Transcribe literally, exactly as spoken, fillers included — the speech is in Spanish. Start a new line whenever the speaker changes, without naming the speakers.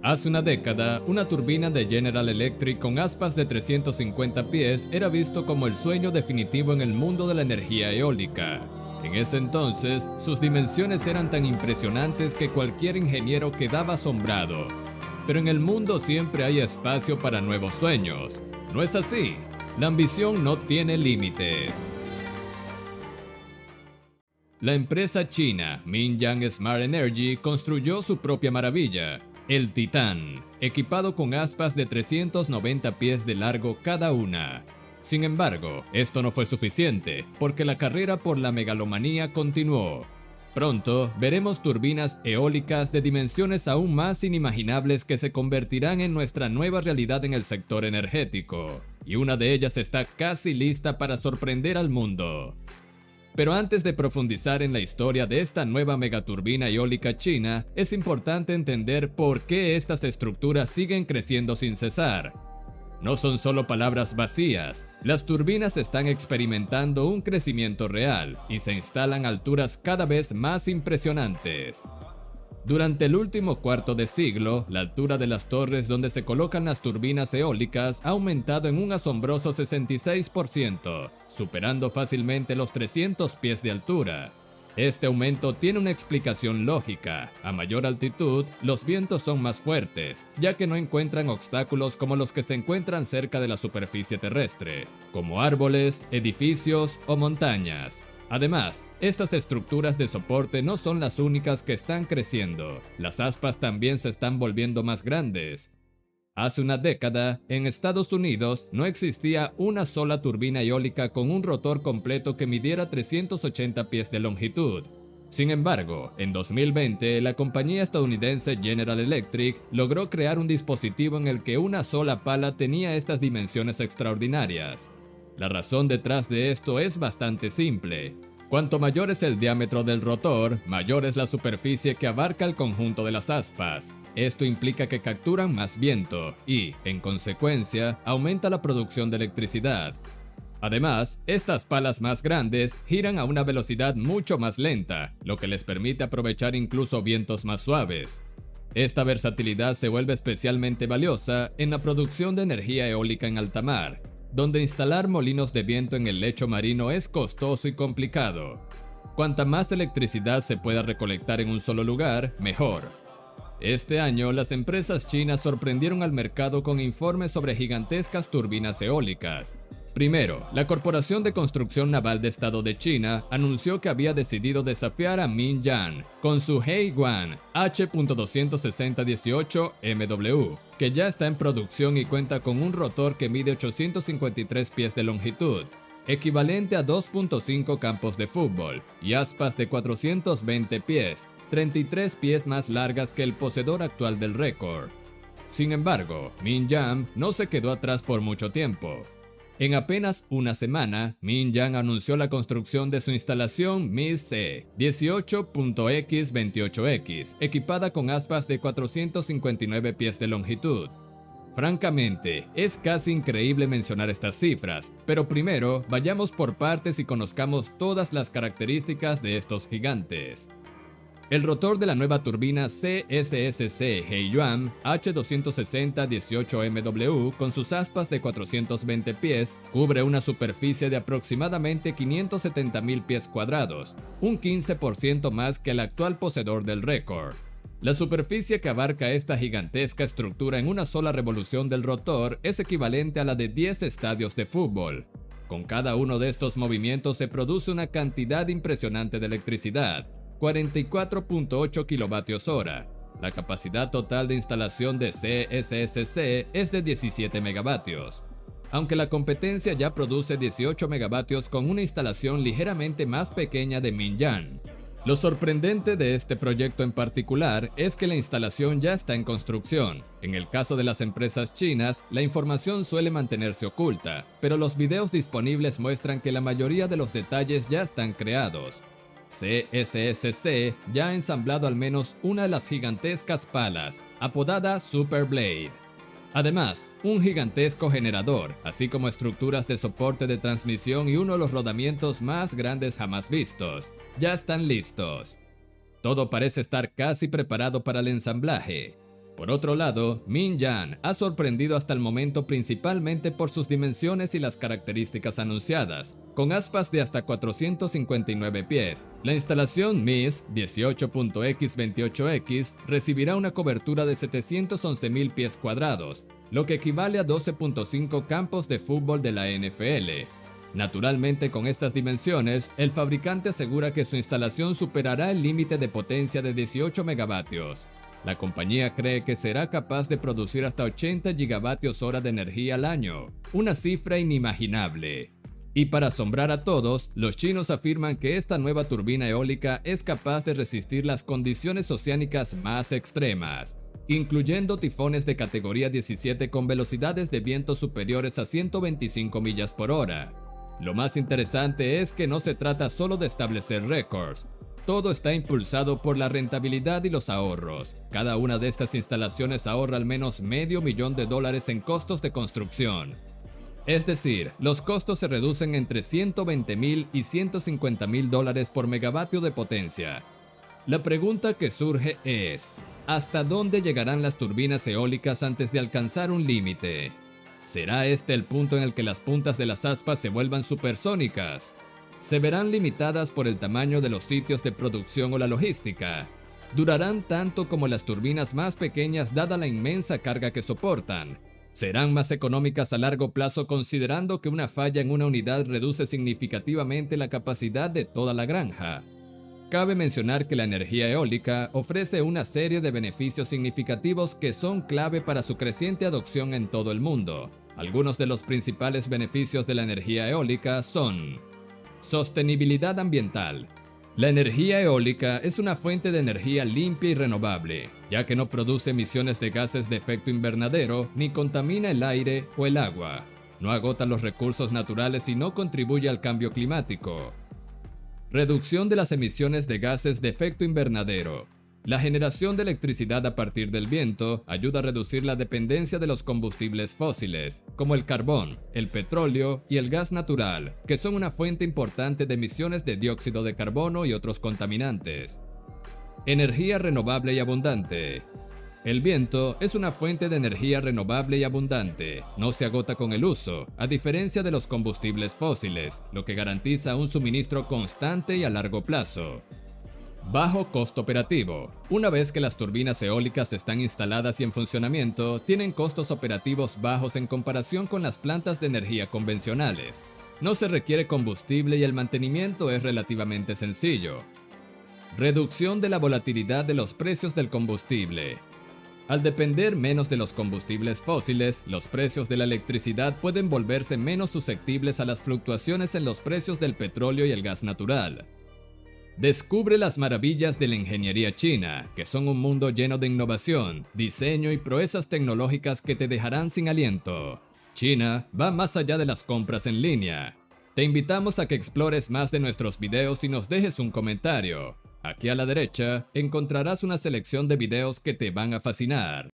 Hace una década, una turbina de General Electric con aspas de trescientos cincuenta pies era visto como el sueño definitivo en el mundo de la energía eólica. En ese entonces, sus dimensiones eran tan impresionantes que cualquier ingeniero quedaba asombrado. Pero en el mundo siempre hay espacio para nuevos sueños. ¿No es así? La ambición no tiene límites. La empresa china Mingyang Smart Energy construyó su propia maravilla, el Titán, equipado con aspas de trescientos noventa pies de largo cada una. Sin embargo, esto no fue suficiente, porque la carrera por la megalomanía continuó. Pronto veremos turbinas eólicas de dimensiones aún más inimaginables que se convertirán en nuestra nueva realidad en el sector energético, y una de ellas está casi lista para sorprender al mundo. Pero antes de profundizar en la historia de esta nueva megaturbina eólica china, es importante entender por qué estas estructuras siguen creciendo sin cesar. No son solo palabras vacías, las turbinas están experimentando un crecimiento real y se instalan a alturas cada vez más impresionantes. Durante el último cuarto de siglo, la altura de las torres donde se colocan las turbinas eólicas ha aumentado en un asombroso sesenta y seis por ciento, superando fácilmente los trescientos pies de altura. Este aumento tiene una explicación lógica. A mayor altitud, los vientos son más fuertes, ya que no encuentran obstáculos como los que se encuentran cerca de la superficie terrestre, como árboles, edificios o montañas. Además, estas estructuras de soporte no son las únicas que están creciendo. Las aspas también se están volviendo más grandes. Hace una década, en Estados Unidos, no existía una sola turbina eólica con un rotor completo que midiera trescientos ochenta pies de longitud. Sin embargo, en dos mil veinte, la compañía estadounidense General Electric logró crear un dispositivo en el que una sola pala tenía estas dimensiones extraordinarias. La razón detrás de esto es bastante simple. Cuanto mayor es el diámetro del rotor, mayor es la superficie que abarca el conjunto de las aspas. Esto implica que capturan más viento y, en consecuencia, aumenta la producción de electricidad. Además, estas palas más grandes giran a una velocidad mucho más lenta, lo que les permite aprovechar incluso vientos más suaves. Esta versatilidad se vuelve especialmente valiosa en la producción de energía eólica en alta mar, donde instalar molinos de viento en el lecho marino es costoso y complicado. Cuanta más electricidad se pueda recolectar en un solo lugar, mejor. Este año, las empresas chinas sorprendieron al mercado con informes sobre gigantescas turbinas eólicas. Primero, la Corporación de Construcción Naval de Estado de China anunció que había decidido desafiar a Mingyang con su Heiguan H doscientos sesenta dieciocho M W, que ya está en producción y cuenta con un rotor que mide ochocientos cincuenta y tres pies de longitud, equivalente a dos punto cinco campos de fútbol, y aspas de cuatrocientos veinte pies, treinta y tres pies más largas que el poseedor actual del récord. Sin embargo, Mingyang no se quedó atrás por mucho tiempo. En apenas una semana, Mingyang anunció la construcción de su instalación M I C dieciocho punto equis veintiocho equis, equipada con aspas de cuatrocientos cincuenta y nueve pies de longitud. Francamente, es casi increíble mencionar estas cifras, pero primero vayamos por partes y conozcamos todas las características de estos gigantes. El rotor de la nueva turbina C S S C Heiyuan H doscientos sesenta dieciocho M W con sus aspas de cuatrocientos veinte pies cubre una superficie de aproximadamente quinientos setenta mil pies cuadrados, un quince por ciento más que el actual poseedor del récord. La superficie que abarca esta gigantesca estructura en una sola revolución del rotor es equivalente a la de diez estadios de fútbol. Con cada uno de estos movimientos se produce una cantidad impresionante de electricidad, cuarenta y cuatro punto ocho kilovatios hora. La capacidad total de instalación de C S S C es de diecisiete megavatios. Aunque la competencia ya produce dieciocho megavatios con una instalación ligeramente más pequeña de Mingyang. Lo sorprendente de este proyecto en particular es que la instalación ya está en construcción. En el caso de las empresas chinas, la información suele mantenerse oculta, pero los videos disponibles muestran que la mayoría de los detalles ya están creados. C S S C ya ha ensamblado al menos una de las gigantescas palas, apodada Super Blade. Además, un gigantesco generador, así como estructuras de soporte de transmisión y uno de los rodamientos más grandes jamás vistos, ya están listos. Todo parece estar casi preparado para el ensamblaje. Por otro lado, Mingyang ha sorprendido hasta el momento principalmente por sus dimensiones y las características anunciadas. Con aspas de hasta cuatrocientos cincuenta y nueve pies, la instalación M I S dieciocho punto equis veintiocho equis recibirá una cobertura de setecientos once mil pies cuadrados, lo que equivale a doce punto cinco campos de fútbol de la N F L. Naturalmente, con estas dimensiones, el fabricante asegura que su instalación superará el límite de potencia de dieciocho megavatios. La compañía cree que será capaz de producir hasta ochenta gigavatios hora de energía al año, una cifra inimaginable. Y para asombrar a todos, los chinos afirman que esta nueva turbina eólica es capaz de resistir las condiciones oceánicas más extremas, incluyendo tifones de categoría diecisiete con velocidades de viento superiores a ciento veinticinco millas por hora. Lo más interesante es que no se trata solo de establecer récords. Todo está impulsado por la rentabilidad y los ahorros. Cada una de estas instalaciones ahorra al menos medio millón de dólares en costos de construcción. Es decir, los costos se reducen entre ciento veinte mil y ciento cincuenta mil dólares por megavatio de potencia. La pregunta que surge es, ¿hasta dónde llegarán las turbinas eólicas antes de alcanzar un límite? ¿Será este el punto en el que las puntas de las aspas se vuelvan supersónicas? ¿Se verán limitadas por el tamaño de los sitios de producción o la logística? ¿Durarán tanto como las turbinas más pequeñas dada la inmensa carga que soportan? ¿Serán más económicas a largo plazo considerando que una falla en una unidad reduce significativamente la capacidad de toda la granja? Cabe mencionar que la energía eólica ofrece una serie de beneficios significativos que son clave para su creciente adopción en todo el mundo. Algunos de los principales beneficios de la energía eólica son: sostenibilidad ambiental. La energía eólica es una fuente de energía limpia y renovable, ya que no produce emisiones de gases de efecto invernadero ni contamina el aire o el agua. No agota los recursos naturales y no contribuye al cambio climático. Reducción de las emisiones de gases de efecto invernadero. La generación de electricidad a partir del viento ayuda a reducir la dependencia de los combustibles fósiles, como el carbón, el petróleo y el gas natural, que son una fuente importante de emisiones de dióxido de carbono y otros contaminantes. Energía renovable y abundante. El viento es una fuente de energía renovable y abundante, no se agota con el uso, a diferencia de los combustibles fósiles, lo que garantiza un suministro constante y a largo plazo. Bajo costo operativo. Una vez que las turbinas eólicas están instaladas y en funcionamiento, tienen costos operativos bajos en comparación con las plantas de energía convencionales. No se requiere combustible y el mantenimiento es relativamente sencillo. Reducción de la volatilidad de los precios del combustible. Al depender menos de los combustibles fósiles, los precios de la electricidad pueden volverse menos susceptibles a las fluctuaciones en los precios del petróleo y el gas natural. Descubre las maravillas de la ingeniería china, que son un mundo lleno de innovación, diseño y proezas tecnológicas que te dejarán sin aliento. China va más allá de las compras en línea. Te invitamos a que explores más de nuestros videos y nos dejes un comentario. Aquí a la derecha encontrarás una selección de videos que te van a fascinar.